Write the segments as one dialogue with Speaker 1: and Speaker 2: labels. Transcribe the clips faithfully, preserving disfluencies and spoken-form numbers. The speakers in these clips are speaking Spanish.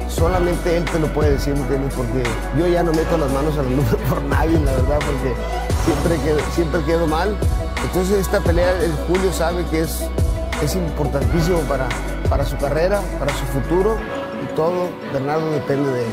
Speaker 1: solamente él te lo puede decir, ¿me entiendes? Porque yo ya no meto las manos a la lumbre por nadie, la verdad, porque siempre quedo, siempre quedo mal. Entonces esta pelea, el Julio sabe que es, es importantísimo para, para su carrera, para su futuro y todo. Bernardo depende de él.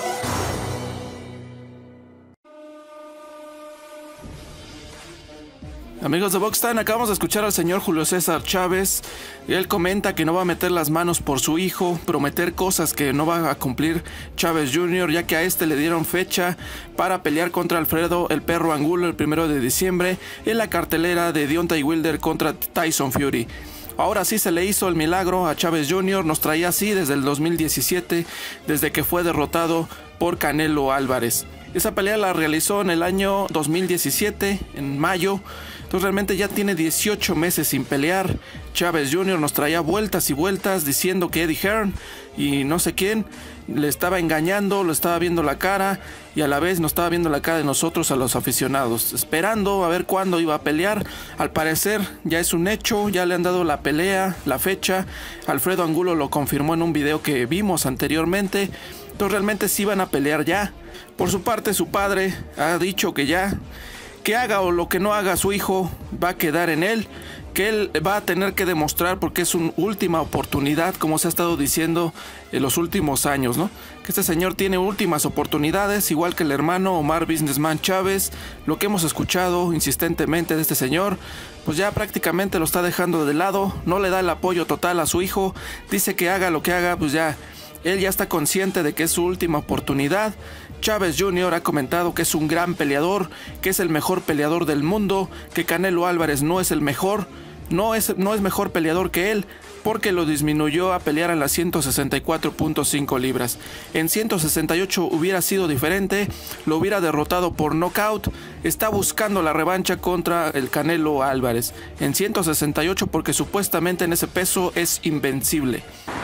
Speaker 2: Amigos de Box Time, acabamos de escuchar al señor Julio César Chávez. Él comenta que no va a meter las manos por su hijo, prometer cosas que no va a cumplir Chávez junior, ya que a este le dieron fecha para pelear contra Alfredo el Perro Angulo el primero de diciembre en la cartelera de Deontay Wilder contra Tyson Fury. Ahora sí se le hizo el milagro a Chávez junior, nos traía así desde el dos mil diecisiete, desde que fue derrotado por Canelo Álvarez. Esa pelea la realizó en el año dos mil diecisiete, en mayo. Entonces realmente ya tiene dieciocho meses sin pelear. Chávez junior nos traía vueltas y vueltas diciendo que Eddie Hearn y no sé quién le estaba engañando, lo estaba viendo la cara y a la vez nos estaba viendo la cara de nosotros a los aficionados, esperando a ver cuándo iba a pelear. Al parecer ya es un hecho, ya le han dado la pelea, la fecha. Alfredo Angulo lo confirmó en un video que vimos anteriormente. Entonces realmente sí van a pelear ya. Por su parte, su padre ha dicho que ya, que haga o lo que no haga su hijo, va a quedar en él, que él va a tener que demostrar porque es una última oportunidad, como se ha estado diciendo en los últimos años, ¿no? Que este señor tiene últimas oportunidades, igual que el hermano Omar Businessman Chávez. Lo que hemos escuchado insistentemente de este señor, pues ya prácticamente lo está dejando de lado, no le da el apoyo total a su hijo, dice que haga lo que haga, pues ya, él ya está consciente de que es su última oportunidad. Chávez junior ha comentado que es un gran peleador, que es el mejor peleador del mundo, que Canelo Álvarez no es el mejor, no es, no es mejor peleador que él, porque lo disminuyó a pelear en las ciento sesenta y cuatro punto cinco libras. En ciento sesenta y ocho hubiera sido diferente, lo hubiera derrotado por nocaut. Está buscando la revancha contra el Canelo Álvarez en ciento sesenta y ocho porque supuestamente en ese peso es invencible.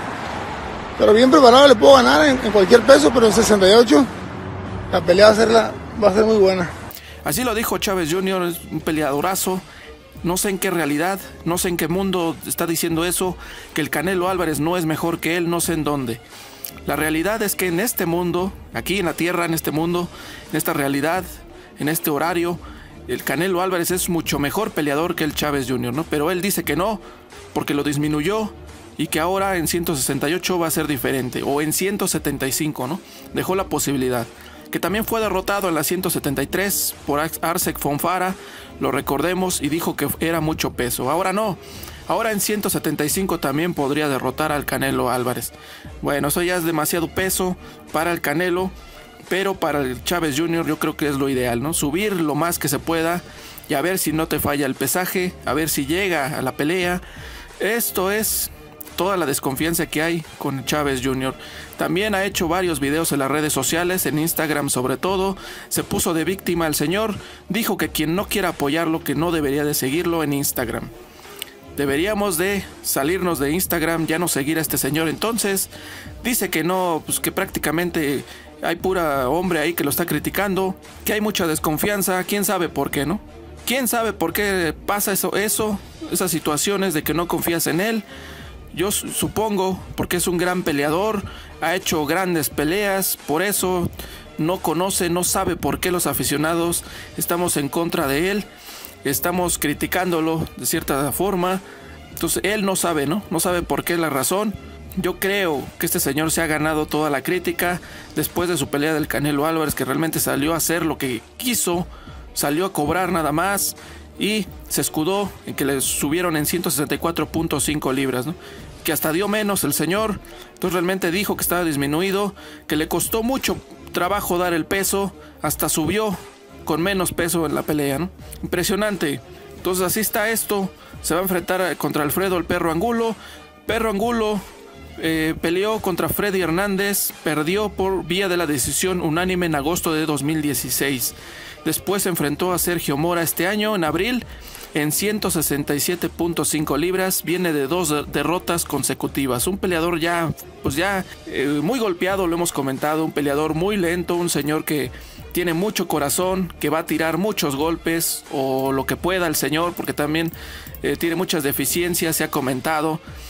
Speaker 3: Pero bien preparado le puedo ganar en, en cualquier peso, pero en sesenta y ocho la pelea va a ser, la, va a ser muy buena.
Speaker 2: Así lo dijo Chávez junior, es un peleadorazo. No sé en qué realidad, no sé en qué mundo está diciendo eso, que el Canelo Álvarez no es mejor que él, no sé en dónde. La realidad es que en este mundo, aquí en la tierra, en este mundo, en esta realidad, en este horario, el Canelo Álvarez es mucho mejor peleador que el Chávez junior, ¿no? Pero él dice que no, porque lo disminuyó y que ahora en ciento sesenta y ocho va a ser diferente, o en ciento setenta y cinco, ¿no? Dejó la posibilidad. Que también fue derrotado en la ciento setenta y tres por Arsek Fonfara, lo recordemos, y dijo que era mucho peso. Ahora no, ahora en ciento setenta y cinco también podría derrotar al Canelo Álvarez. Bueno, eso ya es demasiado peso para el Canelo, pero para el Chávez junior yo creo que es lo ideal, ¿no? Subir lo más que se pueda y a ver si no te falla el pesaje, a ver si llega a la pelea. Esto es toda la desconfianza que hay con Chávez junior También ha hecho varios videos en las redes sociales, en Instagram sobre todo. Se puso de víctima el señor. Dijo que quien no quiera apoyarlo, que no debería de seguirlo en Instagram. Deberíamos de salirnos de Instagram, ya no seguir a este señor. Entonces dice que no, pues que prácticamente hay pura hombre ahí que lo está criticando, que hay mucha desconfianza. ¿Quién sabe por qué, no? ¿Quién sabe por qué pasa eso, eso, esas situaciones de que no confías en él? Yo supongo porque es un gran peleador, ha hecho grandes peleas, por eso no conoce, no sabe por qué los aficionados estamos en contra de él, estamos criticándolo de cierta forma. Entonces él no sabe, ¿no? No sabe por qué es la razón. Yo creo que este señor se ha ganado toda la crítica después de su pelea del Canelo Álvarez, que realmente salió a hacer lo que quiso, salió a cobrar nada más. Y se escudó en que le subieron en ciento sesenta y cuatro punto cinco libras, ¿no? Que hasta dio menos el señor. Entonces realmente dijo que estaba disminuido, que le costó mucho trabajo dar el peso, hasta subió con menos peso en la pelea, ¿no? Impresionante. Entonces así está esto. Se va a enfrentar contra Alfredo el Perro Angulo. Perro Angulo eh, peleó contra Freddy Hernández, perdió por vía de la decisión unánime en agosto de dos mil dieciséis. Después se enfrentó a Sergio Mora este año, en abril, en ciento sesenta y siete punto cinco libras. Viene de dos derrotas consecutivas. Un peleador ya, pues ya eh, muy golpeado, lo hemos comentado. Un peleador muy lento, un señor que tiene mucho corazón, que va a tirar muchos golpes o lo que pueda el señor, porque también eh, tiene muchas deficiencias, se ha comentado.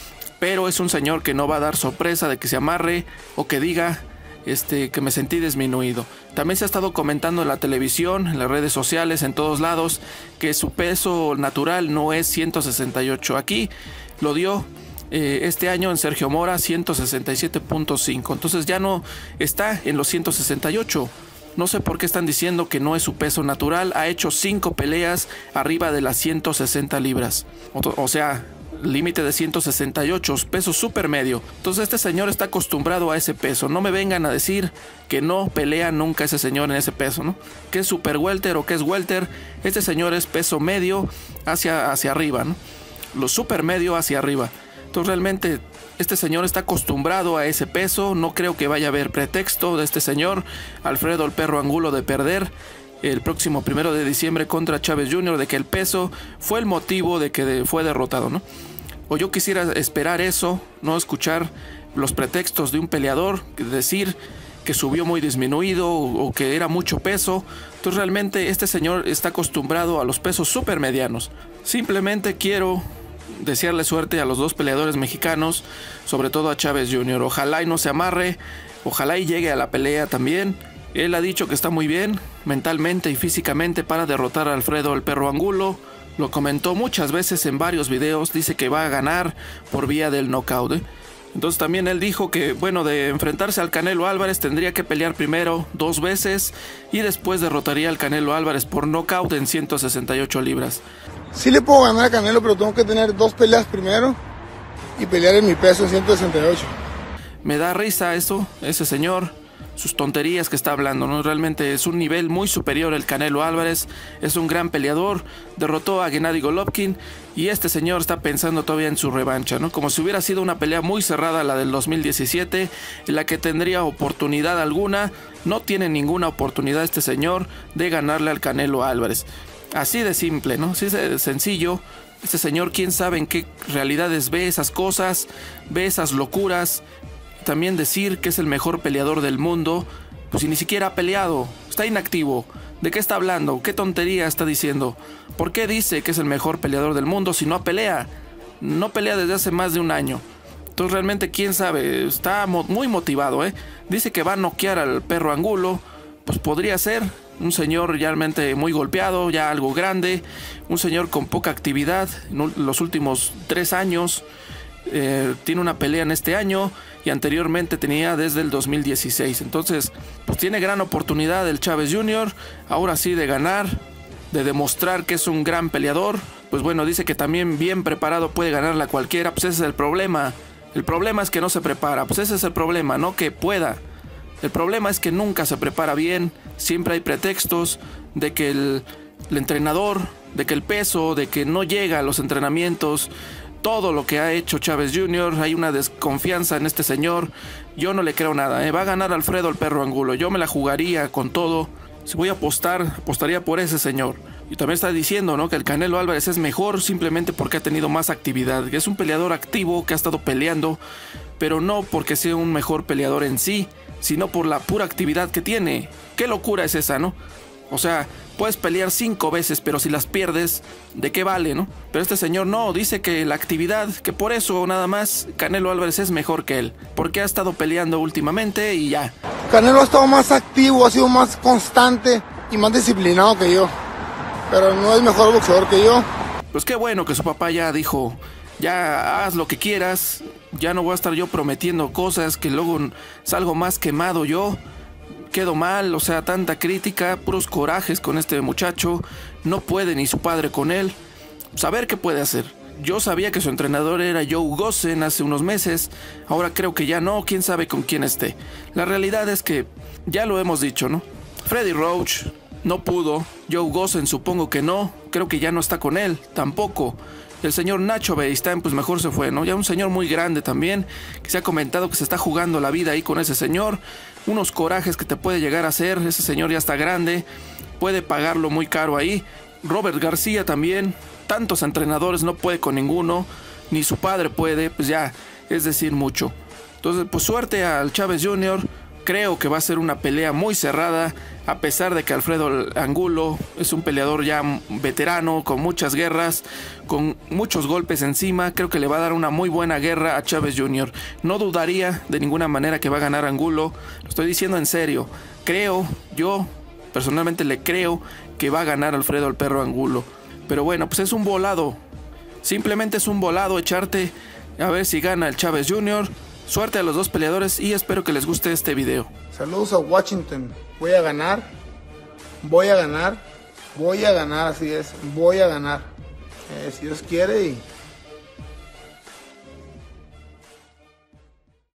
Speaker 2: pero es un señor que no va a dar sorpresa de que se amarre o que diga este, que me sentí disminuido. También se ha estado comentando en la televisión, en las redes sociales, en todos lados, que su peso natural no es ciento sesenta y ocho. Aquí lo dio eh, este año en Sergio Mora, ciento sesenta y siete punto cinco. Entonces ya no está en los ciento sesenta y ocho. No sé por qué están diciendo que no es su peso natural. Ha hecho cinco peleas arriba de las ciento sesenta libras. O, o sea, límite de ciento sesenta y ocho, peso super medio. Entonces este señor está acostumbrado a ese peso. No me vengan a decir que no pelea nunca ese señor en ese peso, ¿no? Que es super welter o que es welter. Este señor es peso medio hacia, hacia arriba, ¿no? Lo super medio hacia arriba. Entonces realmente este señor está acostumbrado a ese peso. No creo que vaya a haber pretexto de este señor Alfredo el Perro Angulo de perder el próximo primero de diciembre contra Chávez junior, de que el peso fue el motivo de que de, fue derrotado, ¿no? O yo quisiera esperar eso, no escuchar los pretextos de un peleador, decir que subió muy disminuido o, o que era mucho peso. Entonces realmente este señor está acostumbrado a los pesos super medianos. Simplemente quiero desearle suerte a los dos peleadores mexicanos, sobre todo a Chávez junior Ojalá y no se amarre, ojalá y llegue a la pelea también. Él ha dicho que está muy bien mentalmente y físicamente para derrotar a Alfredo el Perro Angulo. Lo comentó muchas veces en varios videos. Dice que va a ganar por vía del knockout, ¿eh? Entonces también él dijo que, bueno, de enfrentarse al Canelo Álvarez tendría que pelear primero dos veces y después derrotaría al Canelo Álvarez por knockout en ciento sesenta y ocho libras.
Speaker 3: Sí le puedo ganar a Canelo, pero tengo que tener dos peleas primero y pelear en mi peso en ciento sesenta y ocho.
Speaker 2: Me da risa eso, ese señor, sus tonterías que está hablando, ¿no? Realmente es un nivel muy superior el Canelo Álvarez, es un gran peleador, derrotó a Gennady Golovkin y este señor está pensando todavía en su revancha, ¿no? Como si hubiera sido una pelea muy cerrada la del dos mil diecisiete, en la que tendría oportunidad alguna. No tiene ninguna oportunidad este señor de ganarle al Canelo Álvarez. Así de simple, ¿no? Así de sencillo. Este señor, quién sabe en qué realidades ve esas cosas, ve esas locuras. También decir que es el mejor peleador del mundo, pues si ni siquiera ha peleado, está inactivo. ¿De qué está hablando? ¿Qué tontería está diciendo? ¿Por qué dice que es el mejor peleador del mundo si no pelea? No pelea desde hace más de un año. Entonces realmente quién sabe, está muy motivado, ¿eh? Dice que va a noquear al Perro Angulo, pues podría ser. Un señor realmente muy golpeado, ya algo grande, un señor con poca actividad en los últimos tres años. Eh, tiene una pelea en este año y anteriormente tenía desde el dos mil dieciséis. Entonces pues tiene gran oportunidad el Chávez junior ahora sí de ganar, de demostrar que es un gran peleador. Pues bueno, dice que también bien preparado puede ganarla cualquiera. Pues ese es el problema. El problema es que no se prepara. Pues ese es el problema, no que pueda. El problema es que nunca se prepara bien. Siempre hay pretextos de que el, el entrenador, de que el peso, de que no llega a los entrenamientos. Todo lo que ha hecho Chávez junior, hay una desconfianza en este señor. Yo no le creo nada, ¿eh? Va a ganar Alfredo el Perro Angulo. Yo me la jugaría con todo. Si voy a apostar, apostaría por ese señor. Y también está diciendo, ¿no?, que el Canelo Álvarez es mejor simplemente porque ha tenido más actividad. Que es un peleador activo, que ha estado peleando, pero no porque sea un mejor peleador en sí, sino por la pura actividad que tiene. ¿Qué locura es esa, no? O sea, puedes pelear cinco veces, pero si las pierdes, ¿de qué vale, no? Pero este señor no, dice que la actividad, que por eso nada más Canelo Álvarez es mejor que él, porque ha estado peleando últimamente y ya.
Speaker 3: Canelo ha estado más activo, ha sido más constante y más disciplinado que yo, pero no es mejor boxeador que yo.
Speaker 2: Pues qué bueno que su papá ya dijo, ya haz lo que quieras, ya no voy a estar yo prometiendo cosas que luego salgo más quemado yo. Quedo mal, o sea, tanta crítica, puros corajes con este muchacho. No puede ni su padre con él. Saber qué puede hacer. Yo sabía que su entrenador era Joe Gossen hace unos meses. Ahora creo que ya no, quién sabe con quién esté. La realidad es que ya lo hemos dicho, ¿no? Freddie Roach no pudo. Joe Gossen supongo que no. Creo que ya no está con él, tampoco. El señor Nacho Beristain pues mejor se fue, ¿no? Ya un señor muy grande también, que se ha comentado que se está jugando la vida ahí con ese señor. Unos corajes que te puede llegar a hacer, ese señor ya está grande, puede pagarlo muy caro ahí. Robert García también, tantos entrenadores, no puede con ninguno, ni su padre puede, pues ya, es decir mucho. Entonces pues suerte al Chávez junior, Creo que va a ser una pelea muy cerrada, a pesar de que Alfredo Angulo es un peleador ya veterano, con muchas guerras, con muchos golpes encima. Creo que le va a dar una muy buena guerra a Chávez junior No dudaría de ninguna manera que va a ganar Angulo, lo estoy diciendo en serio. Creo, yo personalmente le creo que va a ganar Alfredo el Perro Angulo. Pero bueno, pues es un volado, simplemente es un volado echarte a ver si gana el Chávez junior Suerte a los dos peleadores y espero que les guste este video.
Speaker 3: Saludos a Washington. Voy a ganar. Voy a ganar. Voy a ganar, así es. Voy a ganar. Eh, si Dios quiere y